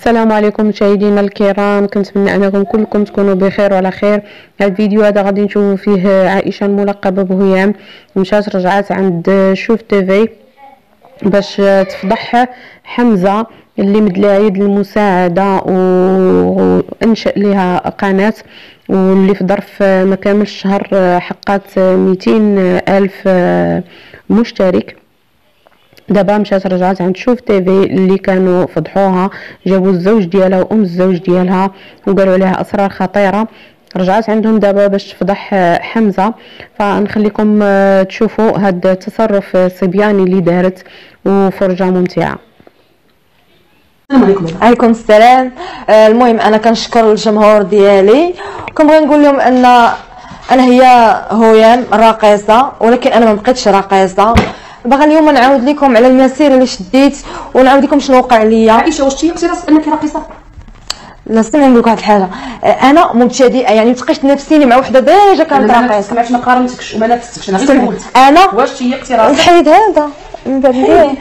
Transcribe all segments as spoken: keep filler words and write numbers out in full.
السلام عليكم مشاهدينا الكرام، كنتمنى انكم كلكم تكونوا بخير وعلى خير. هذا الفيديو هذا غادي نشوفوا فيه عائشه الملقبه بهيام مشات رجعات عند شوف تيفي باش تفضح حمزه اللي مدلها يد المساعده وانشأ لها قناه، واللي في ظرف ما كاملش شهر حققت مئتين الف مشترك. دابا مشات رجعت عند شوف تيفي اللي كانوا فضحوها، جابوا الزوج ديالها وام الزوج ديالها وقالوا عليها اسرار خطيره. رجعت عندهم دابا باش تفضح حمزه، فنخليكم تشوفوا هذا التصرف الصبياني اللي دارت وفرجه ممتعه. السلام عليكم. عليكم السلام. آه المهم انا كنشكر الجمهور ديالي، كنبغي نقول لهم ان انا هي هيام الراقصه، ولكن انا ما بقيتش راقصه. باغا اليوم نعاود لكم على المسيره اللي شديت ونعاود لكم شنو وقع ليا. عائشه، واش تيقتي راسك انك راقصه؟ لا استنى نقول لك واحد الحاجه، انا مبتدئه يعني متقيت نفسيني مع وحده ديجا كانت راقصه. ما سمعتش، ما قارنتكش وما نافستكش، انا غير سولت. انا واش تيقتي راسك؟ حيد هذا من بعد ندير.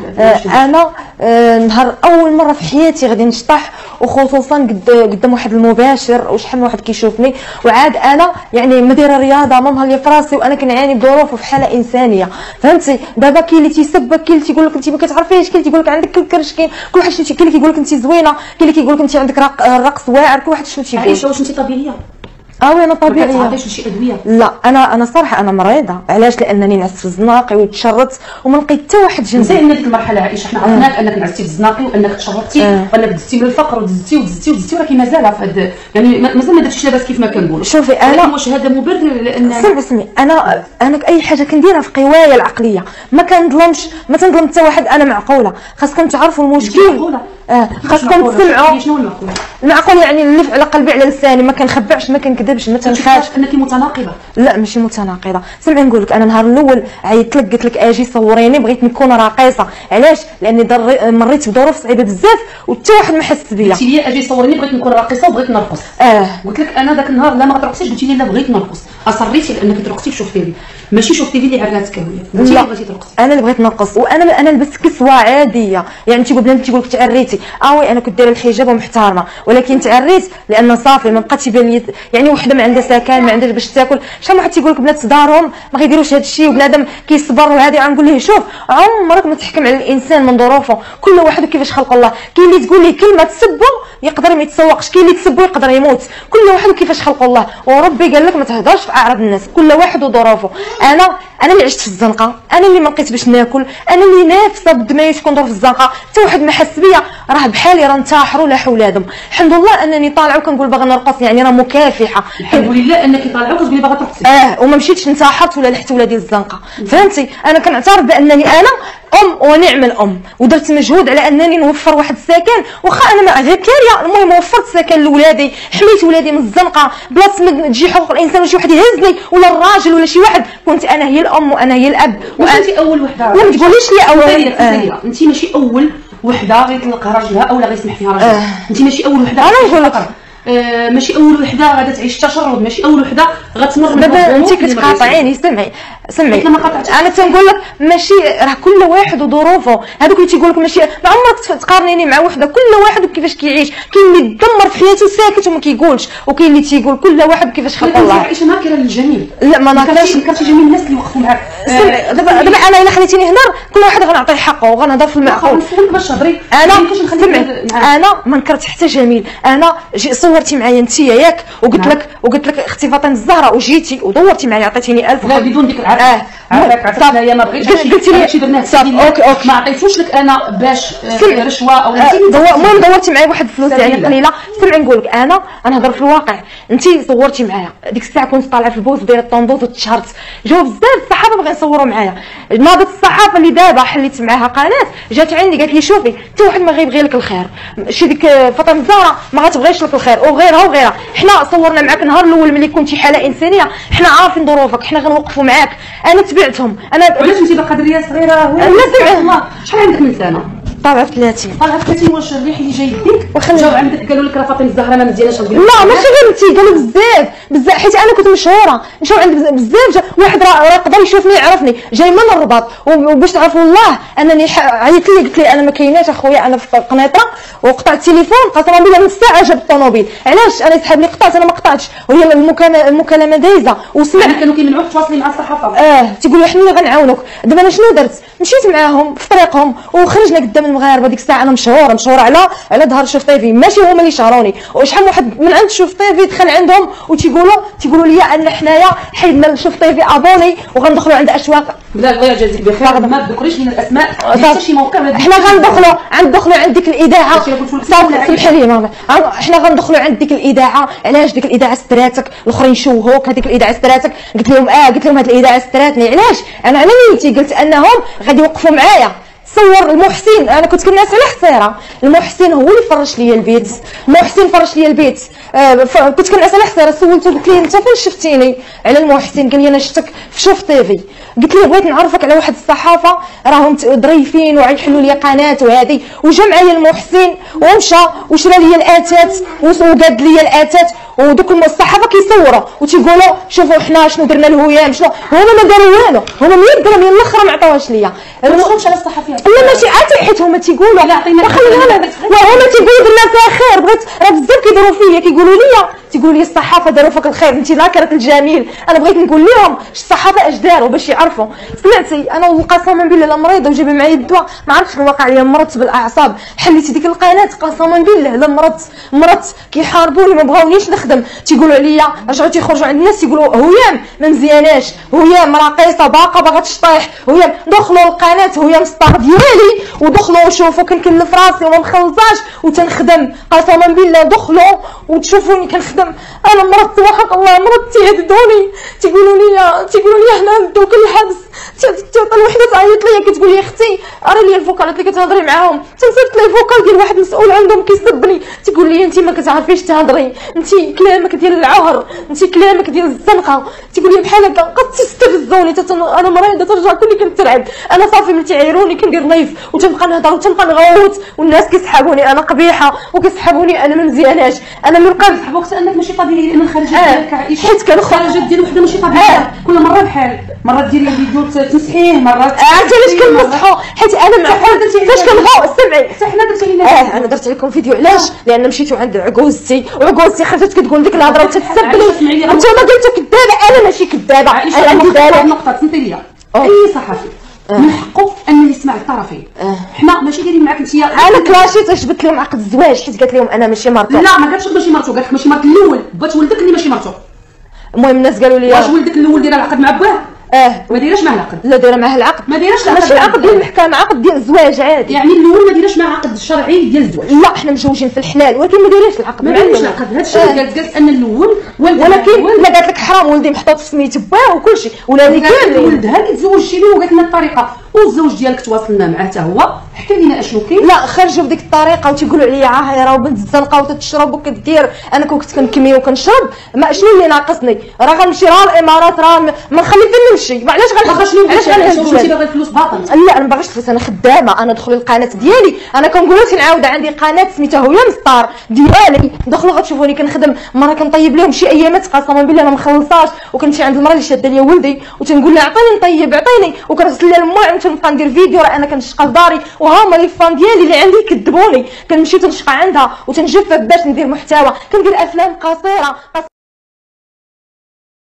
انا آه نهار اول مره في حياتي غادي نشطح، وخصوصا قد قدام واحد المباشر وشحال من واحد كيشوفني، وعاد انا يعني ما دايره رياضه ما مهليه في راسي، وانا كنعاني بظروف وفي حاله انسانيه، فهمتي؟ دابا كاين اللي تيسبك، كاين اللي تيقول لك انت ما كتعرفيش، كاين اللي تيقول لك عندك الكرش، كاين كل واحد شنو، كاين اللي كيقول لك انت زوينه، كاين اللي كيقول لك انت عندك الرقص واعر، كل واحد شنو تيقول. عائشه، واش انت طبيعيه؟ اه وي انا طبيعيه. ما كتعطيش شي ادويه؟ لا انا انا صراحه انا مريضه. علاش؟ لانني نعست في الزناقي وتشردت وما لقيت حتى واحد جنبي. مزيان من ديك المرحله عائشه، حنا عرفناك انك نعستي في الزناقي وانك تشردتي آه. وانك دزتي من الفقر ودزتي ودزتي ودزتي، ولكن مازال في هاد يعني مازال ما درتيش لاباس كيف ما كنقولوا. شوفي انا واش هذا مبرر؟ لان سمعي سمعي انا انا اي حاجه كنديرها في قوايا العقليه، ما كنظلمش ما تنظلم حتى واحد. انا معقوله، خاصكم تعرفوا المشكل. اه خاصكم تسمعوا. شنو المعقول؟ المعقول يعني اللي على قلبي على لساني، ما كنخبعش ما كنكذبش ما تنخاش. انك متناقضه؟ لا ماشي متناقضه. سمعي نقول لك، انا النهار الاول عيطت لك قلت لك اجي صوريني، بغيت نكون راقصه. علاش؟ لاني مريت بظروف صعيبه بزاف وحتى واحد ما حس بيا. قلتي لي اجي صوريني بغيت نكون راقصه وبغيت نرقص. اه قلت لك انا ذاك النهار لا ما غترقصيش، قلتي لي لا بغيت نرقص. اصريتي لانك ترقصي في شوف تيفي، ماشي شوف تيفي اللي عراتك هي، قلتي لي بغيتي ترقصي. انا اللي بغيت نرقص، وانا انا لبست كسوه عاديه، يعني تيقول بنادم تيقول لك تعريتي. اه وي انا كنت دايره الحجاب ومحترمه، ولكن تعريت لان صافي ما بقاتش يبان لي يعني وحده ما عندها سكن ما عندهاش باش تاكل. شحال واحد تيقول لك بنات دارهم ما غيديروش هذا الشيء، وبنادم كيصبر وهذه. غنقول ليه شوف، عمرك ما تحكم على الانسان من ظروفه، كل واحد كيفاش خلق الله. كاين اللي تقول ليه كلمه تسبه يقدر ما يتسوقش، كاين اللي تسبه يقدر يموت، كل واحد كيفاش خلق الله. وربي قال لك ما تهضرش في اعراض الناس، كل واحد وظروفه. انا انا اللي عشت في الزنقه، انا اللي ما لقيت باش ناكل، انا اللي نافسه بدمايت كندور في الزنقه، حتى واحد ما حس بيا. راه بحالي راه انتحروا لا حولادهم. الحمد لله انني طالعه وكنقول باغا نرقص، يعني راه مكافحه. الحمد لله انك طالعه وكتقولي باغا ترقصي. اه وما مشيتش انتحرت ولا لحت ولادي الزنقه، فهمتي؟ انا كنعترف بانني انا ام ونعم الام، ودرت مجهود على انني نوفر واحد السكن، واخا انا ما غير كاريه. المهم وفرت سكن لولادي، حميت ولادي من الزنقه، بلاصه ما تجي حقوق الانسان وشي واحد يهزني ولا الراجل ولا شي واحد. كنت انا هي الام وانا هي الاب. وانت اول وحده، وما تقوليش لي اول. آه. انت ماشي اول وحده غيطلق راجلها اولا غيسمح فيها راجلها. آه. انت ماشي اول وحده. انا نقول لك آه ماشي اول وحده غادا تعيش التشرد، ماشي اول وحده غتمر. دابا انت كتقاطعيني. سمعي سمعي انا تنقول لك ماشي، راه كل واحد وظروفه. هذوك اللي تيقول لك ماشي، ما عمرك تقارنيني مع وحده. كل واحد وكيفاش كيعيش، كاين اللي دمر في حياته ساكت وما كيقولش، وكاين اللي تيقول. كل واحد كيفاش خلق الله. عائشه ناكره للجميل. لا ما ناكرش، كرهتي جميع الناس اللي وقفوا معاك. دابا دابا انا الا خليتيني نهضر كل واحد غنعطيه حقه وغنهضر في المعقول. نسولك باش تهضري. انا سمعي، انا ما نكرت حتى جميل. انا صورتي معايا انت ياك، وقلت لك وقلت لك اختي فاطمه الزهراء، وجيتي ودورتي معايا عطيتيني ألف. لا بدون ديك العرف. اه عرفك عرفت انايا ما بغيتش. قلتي لي شي درنا صافي اوكي اوكي ما عطيتوش لك انا باش رشوه او المهم دورتي معايا واحد الفلوس يعني قليله. سمعي نقول لك، انا انا نهضر في الواقع. انت صورتي معايا ديك الساعه كنت طالعه في البوز ودايره الطوندوز وتشهرت، جاو بزاف الصحافه بغاو يصوروا معايا. ناضت الصحافه اللي دابا حليت معاها قناه جات عندي قالت لي شوفي حتى واحد ما غيبغي لك الخير، شي ديك فاطمه الزهراء ما غتبغيش لك الخير، وغيرها وغيرها. حنا صورنا معاك النهار الاول ملي كنتي حاله انسانيه، حنا عارفين ظروفك، حنا غنوقفوا معاك. انا تبعتهم. انا علاش انت باقا دريه صغيره؟ لا سمعي الله، شحال عندك من سنه؟ طالعه في ثلاثين طالعه في ثلاثين. واش الريح اللي جاي يديك وخلي- جاو عندك قالوا لك راه فاطمه الزهراء ما مزياناش؟ لا ماشي غير انت، قالوا بزاف بزاف حيت انا كنت مشهوره، مشاو عند بزاف- بزاف جا واحد راه راه يقدر يشوفني يعرفني جاي من الرباط، وباش تعرفوا والله انني ح- عيطت لي قلت لي انا ما كايناش اخويا انا في قنيطره وقطع التليفون قسما بالله من الساعه جاب الطوموبيل. علاش انا يسحب لي قطعت انا ما قطعتش، وهي المكالمه المكالمه دايزه وسمع يعني كانوا كيمنعوك تواصلي مع الصحافه؟ اه تيقولوا حنا اللي غنعاونوك. دابا انا شنو درت؟ مشيت معاهم في طريقهم وخرجنا قدام المغاربه. ديك الساعه انا مشهوره مشهوره على على ظهر شوف تيفي، ماشي هما اللي شهروني. وشحال من واحد من عند شوف تيفي دخل عندهم وتيقولوا تيقولوا لي ان حنايا حيدنا شوف تيفي ابوني وغندخلوا عند اشواق. بلا الله يجازيك بخير ما تذكريش لنا الاسماء حتى شي موقع. حنا غندخلوا غندخلوا عند ديك الاذاعه هادشي اللي قلت لك. صافي سمحي لي ماما، حنا غندخلوا عند ديك الاذاعه. علاش ديك الاذاعه ستراتك؟ الاخرين شوهوك، هذيك الاذاعه ستراتك. قلت لهم اه قلت لهم هذه الاذاعه ستراتني. علاش؟ انا على نيتي قلت انهم غادي يوقفوا معايا. صور المحسن، انا كنت كناس على حسيره، المحسن هو اللي فرش لي البيت، المحسن فرش لي البيت. آه كنت كناس على حسيره، سولته قلت لي انت فين شفتيني؟ على المحسن قال لي انا شفتك في شوف تيفي. قلت ليه بغيت نعرفك على واحد الصحافه راهم ظريفين وغيحلوا لي قناه وهذه. وجا معايا المحسن ومشى وشرى لي الاتات وقاد لي الاتات، ودوك الصحافه كيصوروا وتيقولوا شوفوا حنا شنو درنا لهيام شنو. هما ما داروا والو، هما مية درهم الاخر ما عطاوهاش ليا. المشكل على الصحفيات لا ماشي عادي حيت هما تيقولوا لا عطينا وخلينا انا وهما تيقولوا درنا فيها خير. بغيت راه بزاف كيديروا فيا كيقولوا لي تيقولوا لي الصحافه داروا فيك الخير انت لاكره الجميل. انا بغيت نقول لهم الصحافه اش داروا باش يعرفوا. سمعتي انا قسما بالله لا مريضه وجايبه معايا الدواء ما عرفتش شنو واقع لي، مرضت بالاعصاب. حليت ديك القناه قسما بالله لا مرضت مرضت. كيحاربوني ما بغاونيش نخدم، تيقولوا عليا رجعوا تيخرجوا عند الناس تيقولوا هيام ما مزياناش، هيام راقصه باقه باغا تشطيح، هيام دخلوا القناه هيام ستار ديالي ودخلوا وشوفوا كنكلف راسي وما مخلصاش وتنخدم قسما بالله. دخلوا وتشوفوني كنخدم. انا مرضت وحق الله مرضت. تيهددوني تيقولوا لي تيقولوا لي حنا ندوك الحبس. حتى الوحده تعيط لي كتقول لي اختي اري لي الفوكالات اللي كتهضري معاهم. تنصيفط لي فوكال ديال واحد مسؤول عندهم كيسبني تيقول لي انت ما كتعرفيش تهضري، انت كلامك ديال العهر، انت كلامك ديال الزنقه. تيقول لي بحال هكا قد تستفزوني. انا مريضه ترجع كلي كنترعد. انا صافي ملي تيعيروني كندير لايف وتنبقى نهضر وتنبقى نغوت والناس كيسحبوني انا قبيحه وكيسحبوني انا ما مزياناش. انا من قبل سحبوك انك ماشي طبيعي لان الخرجات آه. ديالك عائشه حيت كنخرج الخرجات ديال وحده ماشي طبيعيه. آه. كل مره بحال مرات ديري فيديو تمسحيه مرات عرفتي علاش كنمسحو؟ حيت انا مع فاش كنبغاو سمعي حتى حنا درتي لنا اه انا درت لكم فيديو. علاش؟ لان مشيتو عند عكوزتي وعكوزتي خرجت كتقول ديك الهضره وتتسبلي. انت ما قلتو كذابه، انا ماشي كذابه. انا كذابه. نقطه تنطي ليا اي صحفي من حقه ان يسمع الطرفين. حنا ماشي دايرين معاك انت. انا كلاشيت جبت لهم عقد الزواج حيت قالت لهم انا ماشي مرتو. لا ما قالتش ماشي مرتو، قالت ماشي مرت الاول بات ولدك اللي ماشي مرتو. المهم الناس قالوا لي واش ولدك الاول داير العقد مع باه؟ اه ما دايرش معاه العقد. لا دايره معاه العقد. ما دايرش ماشي عقد ديال المحكمه، عقد ديال الزواج عادي. يعني الاول ما دايرش معاه عقد الشرعي ديال الزواج. لا حنا متزوجين في الحلال ولكن ما دايرش العقد. ما دايرش العقد. هذا الشيء قالت قالت ان الاول ولكن لا قالت لك حرام ولدي محطوط في سميت باه وكلشي ولا اللي كامل ولدها كيتزوجتي به وقالت لنا الطريقه والزوج ديالك تواصلنا معاه حتى هو حكى لنا اشنو كاين. لا خرجوا بديك الطريقه وتيقولوا عليا عاهره وبنت الزنقه وتتشرب وكدير. انا كنت كنكمي وكنشرب ما شنو اللي ناقصني؟ راه غنمشي راه الامارات راه ما نخلي فين نمشي. علاش غنخرج علاش غنهز انت باغي الفلوس باطل؟ لا انا ما باغيش الفلوس. انا خدامه. انا دخلوا القناه ديالي. انا كنقول لك نعاود عندي قناه سميتها هيام ستار ديالي. دخلوا غتشوفوني كنخدم. مره كنطيب لهم شي ايامات قسما بالله ما مخلصاش وكنمشي عند المراه اللي شاده ليا ولدي وتنقول لها عطيني نطيب عطيني وكنغسل لها الماء وتنبقى ندير فيديو راه انا كنشقى لداري وهما لي فان ديالي اللي عندي كذبوني. كنمشي تنشقى عندها وتنجفف باش ندير محتوى كندير افلام قصيره.